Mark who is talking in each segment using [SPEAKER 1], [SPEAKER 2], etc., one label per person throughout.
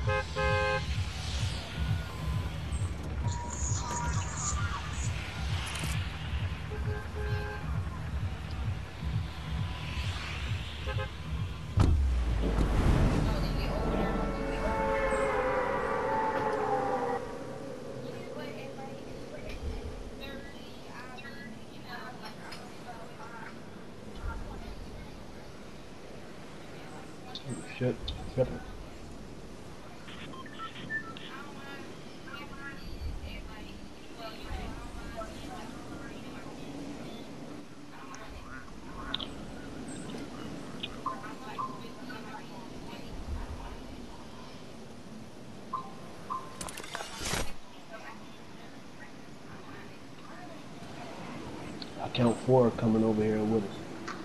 [SPEAKER 1] Shit. Yep. I count 4 coming over here with us.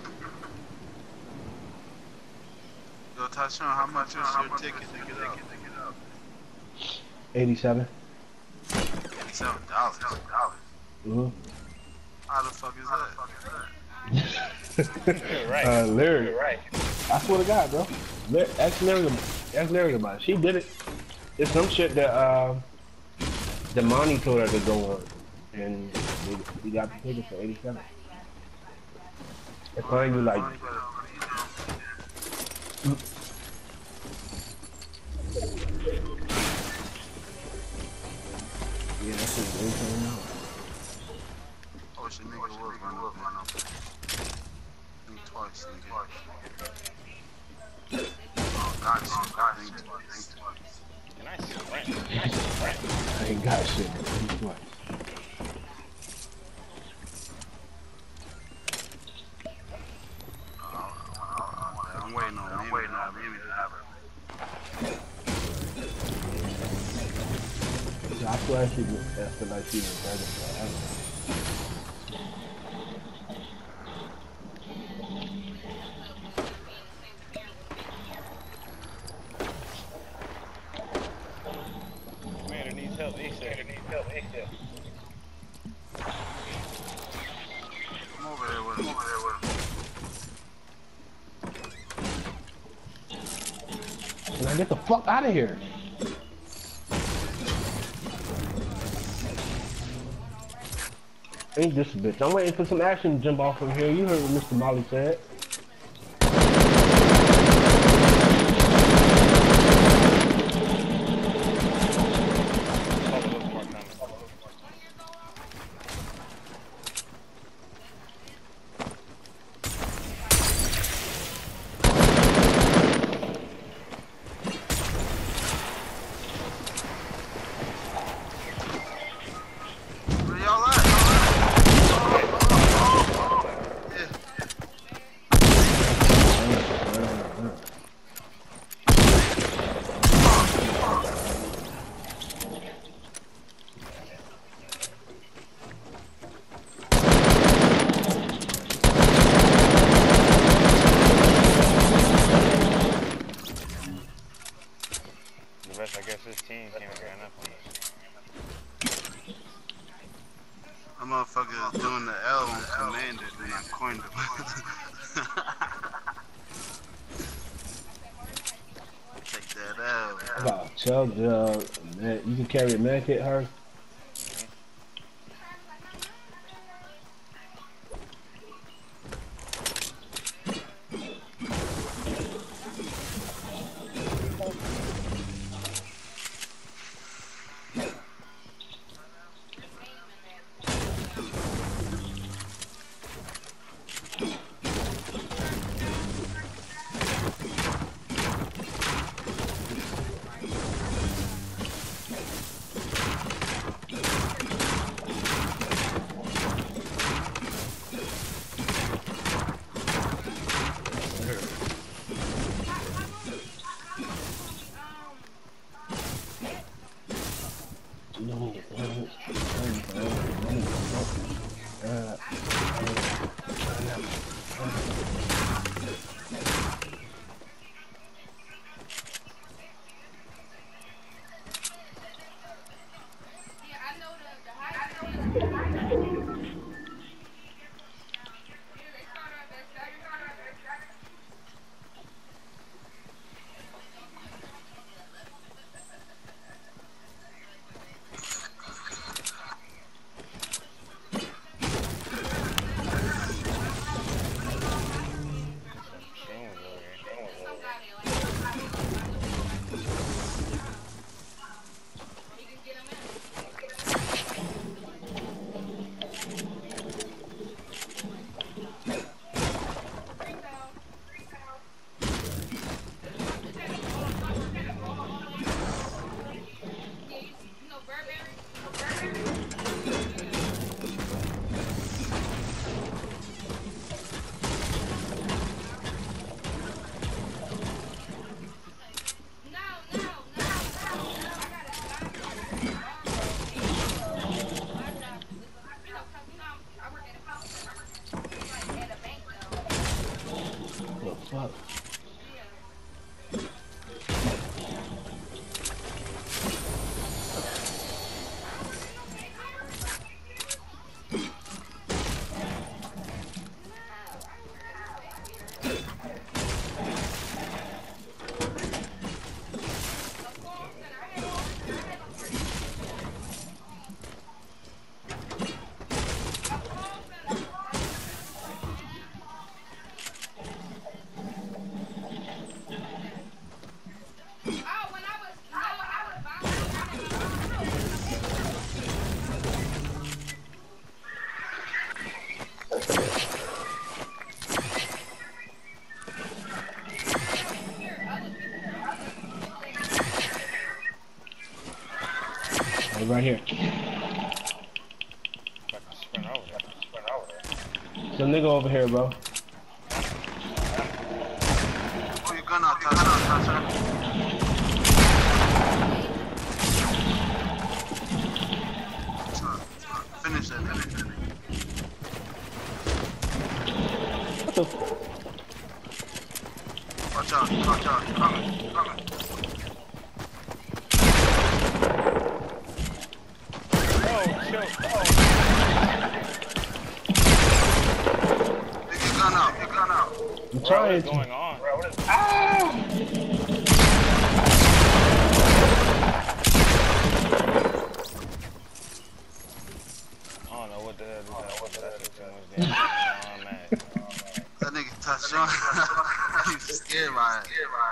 [SPEAKER 2] Yo, Tyshawn, how much is your ticket to get up?
[SPEAKER 1] 87.
[SPEAKER 2] $87.
[SPEAKER 1] Mm-hmm.
[SPEAKER 2] How the fuck is that?
[SPEAKER 3] You're right.
[SPEAKER 1] Larry.
[SPEAKER 3] You're right.
[SPEAKER 1] I swear to God, bro. Ask Larry about it. She did it. It's some shit that the Monty told her to go on, and we got the ticket for 87. It's fine, you like. Yeah, that shit is $18 now.
[SPEAKER 2] I wish a nigga would run up. Think twice, nigga. Oh, God, think twice.
[SPEAKER 3] Can I sprint?
[SPEAKER 1] I ain't got shit. Think twice.
[SPEAKER 2] I'm waiting on Mimi to have her.
[SPEAKER 1] Yeah, I feel like she was better.
[SPEAKER 3] Man, it needs help.
[SPEAKER 2] I'm over there with him.
[SPEAKER 1] Now get the fuck out of here. Ain't this a bitch? I'm waiting for some action to jump off from here. You heard what Mr. Molly said.
[SPEAKER 2] Where y'all at?
[SPEAKER 3] The rest, I guess, this team can't get enough of us.
[SPEAKER 2] That motherfucker is doing the L on Commander, then I coined him. Take that L.
[SPEAKER 1] I got a chug jug. Man, you can carry a med kit, her. fuck? Right here.
[SPEAKER 3] Fucking sprint over there.
[SPEAKER 1] Some nigga over here, bro.
[SPEAKER 2] Oh, your gun out, touch. Finish that.
[SPEAKER 1] What the f?
[SPEAKER 2] Watch out, coming.
[SPEAKER 3] Oh, shoot. Oh.
[SPEAKER 2] Take your gun out.
[SPEAKER 1] I'm
[SPEAKER 3] Bro, what
[SPEAKER 1] trying
[SPEAKER 3] is
[SPEAKER 1] to.
[SPEAKER 3] going on?
[SPEAKER 1] Ah!
[SPEAKER 3] I don't know what the hell is that. That's too much damage. Now I'm mad.
[SPEAKER 2] That nigga touched on. He's scared by it.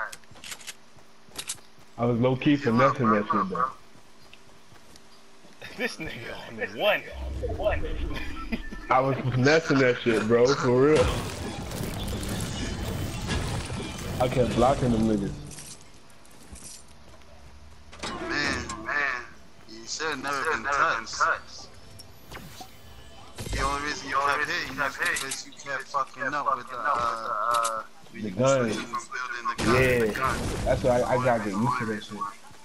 [SPEAKER 1] I was low key finessing that shit though.
[SPEAKER 3] This nigga on one.
[SPEAKER 1] I was finessing that shit, bro, for real. I kept blocking them niggas.
[SPEAKER 2] Man, you should have never been touched. The only reason you kept hitting is because you kept fucking up with
[SPEAKER 1] The gun. Yeah, that's why I gotta get used to that shit.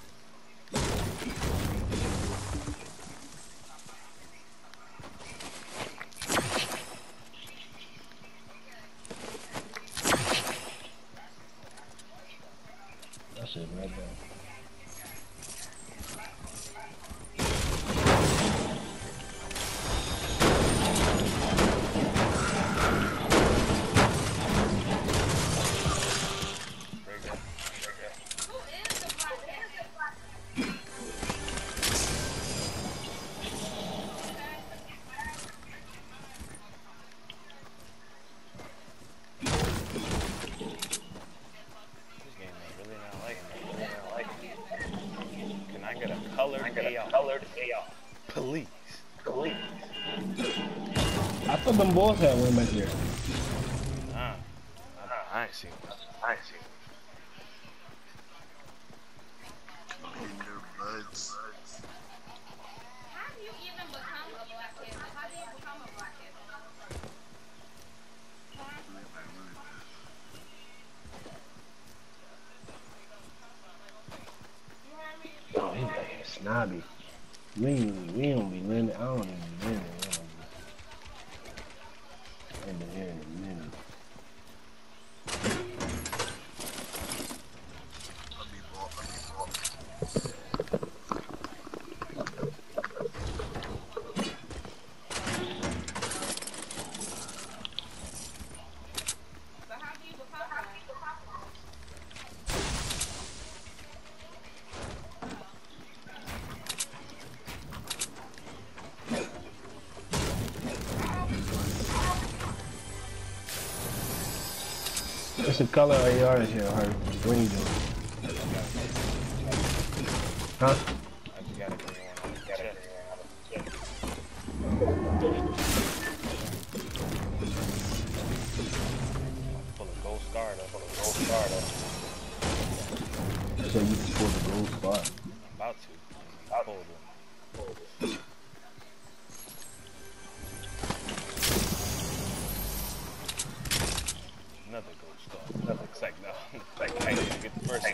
[SPEAKER 1] That shit right there.
[SPEAKER 3] Police.
[SPEAKER 1] I thought them boys had one back there.
[SPEAKER 3] Nah, I ain't seen it.
[SPEAKER 2] Buds.
[SPEAKER 4] How do you even become a black kid? How do you become a black kid?
[SPEAKER 1] Oh, he got snobby. We don't be living. I don't even be living. I've been here in a minute.
[SPEAKER 4] But how do you become one?
[SPEAKER 1] What's the color of AR in here, Harvey? What are you doing? Huh?
[SPEAKER 3] I just gotta get one on the chest. Full of gold scar though.
[SPEAKER 1] So you can pull the gold spot.
[SPEAKER 3] I'm about to. I pulled one. Another gold star. Looks like no. Like I need to get the first one.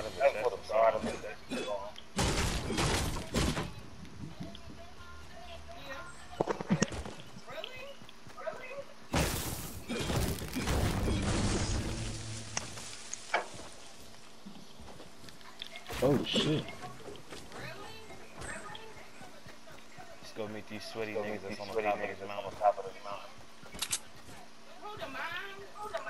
[SPEAKER 3] of the chest or something.
[SPEAKER 1] Oh shit.
[SPEAKER 3] Let's go meet these sweaty niggas that's on the top of this mountain.
[SPEAKER 4] Who the mom? Who the mom?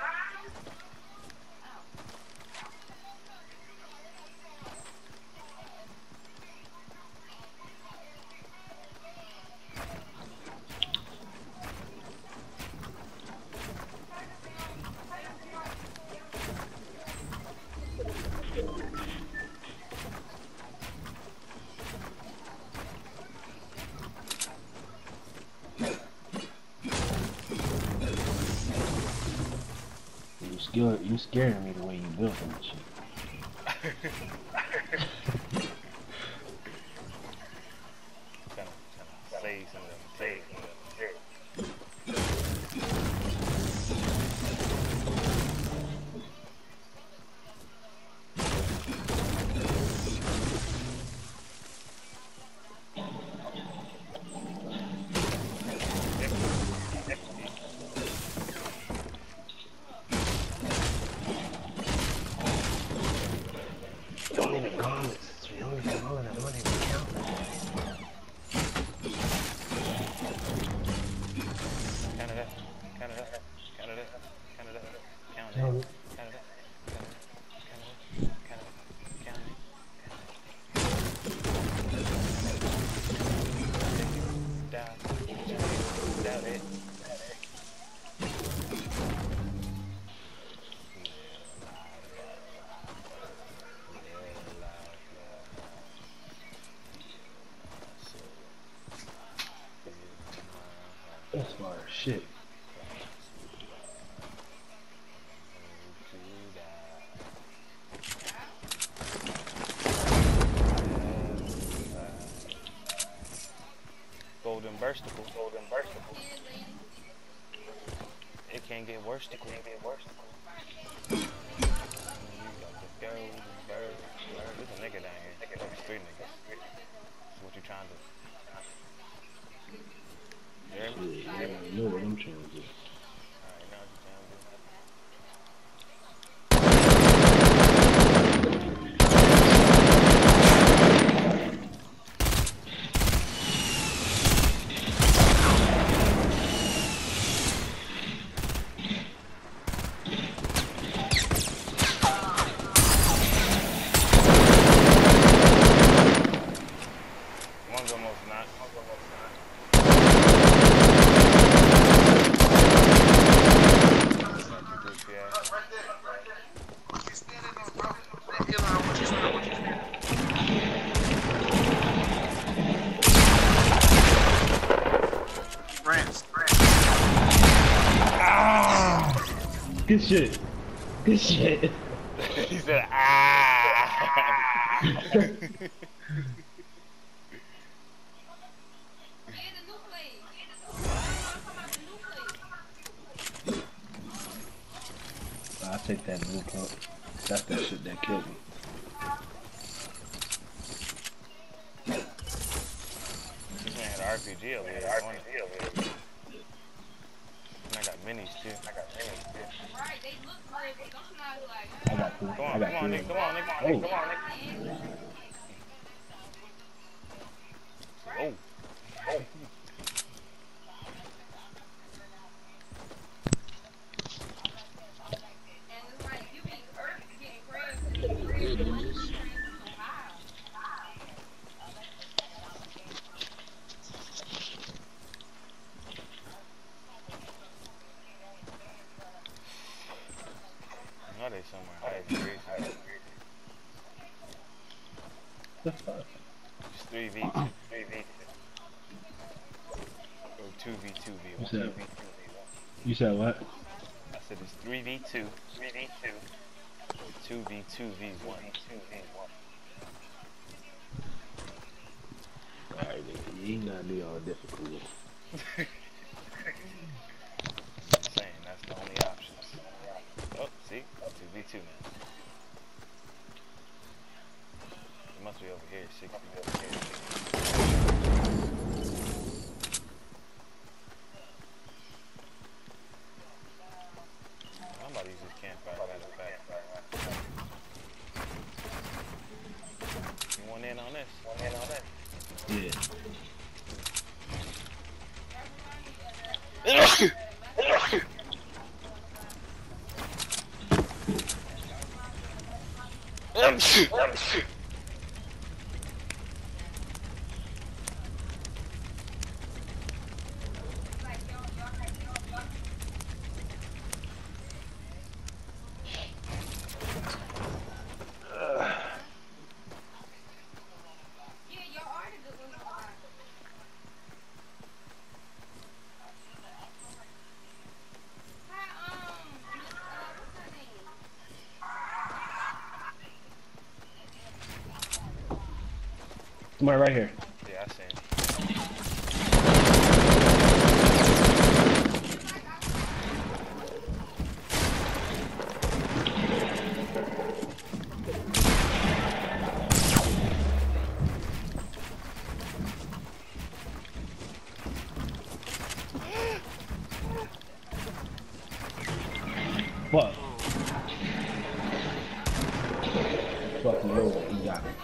[SPEAKER 1] You scaring me the way you built them and shit.
[SPEAKER 3] Trying to save some of them.
[SPEAKER 1] Don't even comment. Don't even comment. I don't even count.
[SPEAKER 3] Canada, Canada, Canada, Canada, Canada,
[SPEAKER 1] Count it.
[SPEAKER 3] Canada, Canada, Canada, Canada, Canada.
[SPEAKER 1] That's fire shit.
[SPEAKER 3] Golden bursticle. It can't get worse. You got the golden bird. There's a nigga down here. There's 3 niggas. So what you trying to do? You hear me?
[SPEAKER 1] Yeah, I know what I'm trying to do.
[SPEAKER 3] Alright, now what you trying to do? One's almost not.
[SPEAKER 1] Good shit. Good shit.
[SPEAKER 3] He said, ah.
[SPEAKER 4] Yeah, the new place.
[SPEAKER 1] I'll take that blue pump. That's that shit that killed me.
[SPEAKER 3] This man had an RPG over here. And I got minis too.
[SPEAKER 4] Right, they look good, but don't you know, like,
[SPEAKER 1] I got two.
[SPEAKER 3] Come
[SPEAKER 1] I
[SPEAKER 3] on,
[SPEAKER 1] got
[SPEAKER 3] come on,
[SPEAKER 1] two.
[SPEAKER 3] nigga. Come on, nigga.
[SPEAKER 1] Oh.
[SPEAKER 3] Come on, nigga. Oh.
[SPEAKER 4] and it's like, you be hurt getting crabs, and you crabs, you want to high.
[SPEAKER 3] I know they somewhere. I agree. It's 3v2. Or 2v2v1.
[SPEAKER 1] You said what?
[SPEAKER 3] I said it's 3v2. Or 2v2v1.
[SPEAKER 1] Alright, nigga. You ain't gotta be all difficult.
[SPEAKER 3] Saying that's the only options. Oh, see? 2v2 now. must be over here, 60. I'm about to use this campfire, matter of fact. You want in on this?
[SPEAKER 1] Yeah.
[SPEAKER 4] Yeah, your article was on. Hi, what's her name?
[SPEAKER 1] Somebody right here.
[SPEAKER 3] Yeah, I seen.
[SPEAKER 1] Fuck. Fuck you, you got it.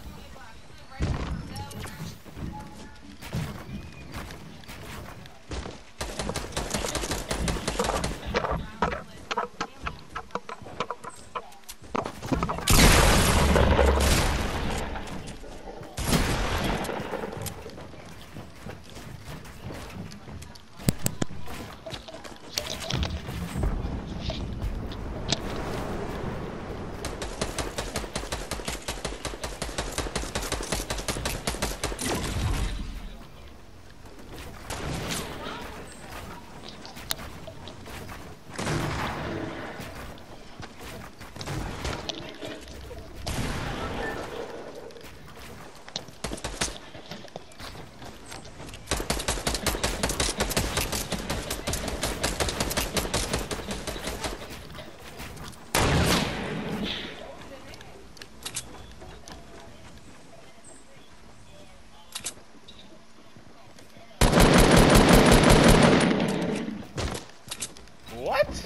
[SPEAKER 3] What?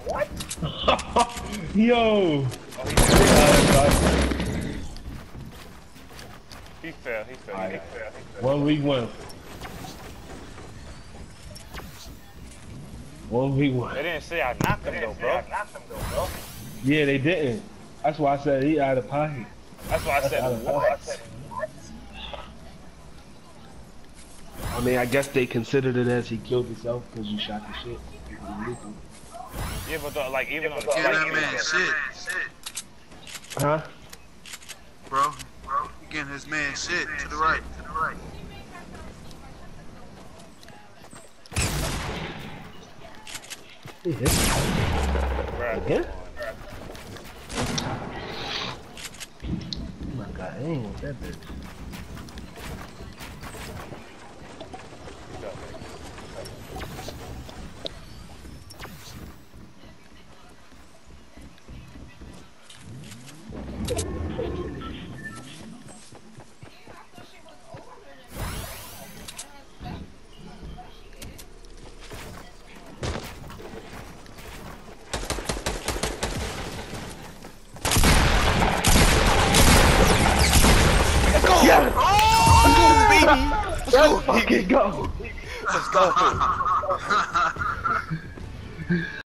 [SPEAKER 1] Yo!
[SPEAKER 3] Oh, he fell. He fell.
[SPEAKER 1] Alright. 1v1. 1v1.
[SPEAKER 3] They didn't say I knocked him though, bro.
[SPEAKER 1] Yeah, they didn't. That's why I said he out of pocket.
[SPEAKER 3] That's why I said
[SPEAKER 1] out of
[SPEAKER 3] what?
[SPEAKER 1] I mean, I guess they considered it as he killed himself because you shot the shit.
[SPEAKER 3] Yeah, but like even on the
[SPEAKER 2] Give that man shit.
[SPEAKER 1] Huh?
[SPEAKER 2] Bro, you getting his man shit to the right.
[SPEAKER 3] Bruh.
[SPEAKER 1] Yeah? Oh my god, I ain't want that bitch. Let's fucking go!
[SPEAKER 3] Let's go.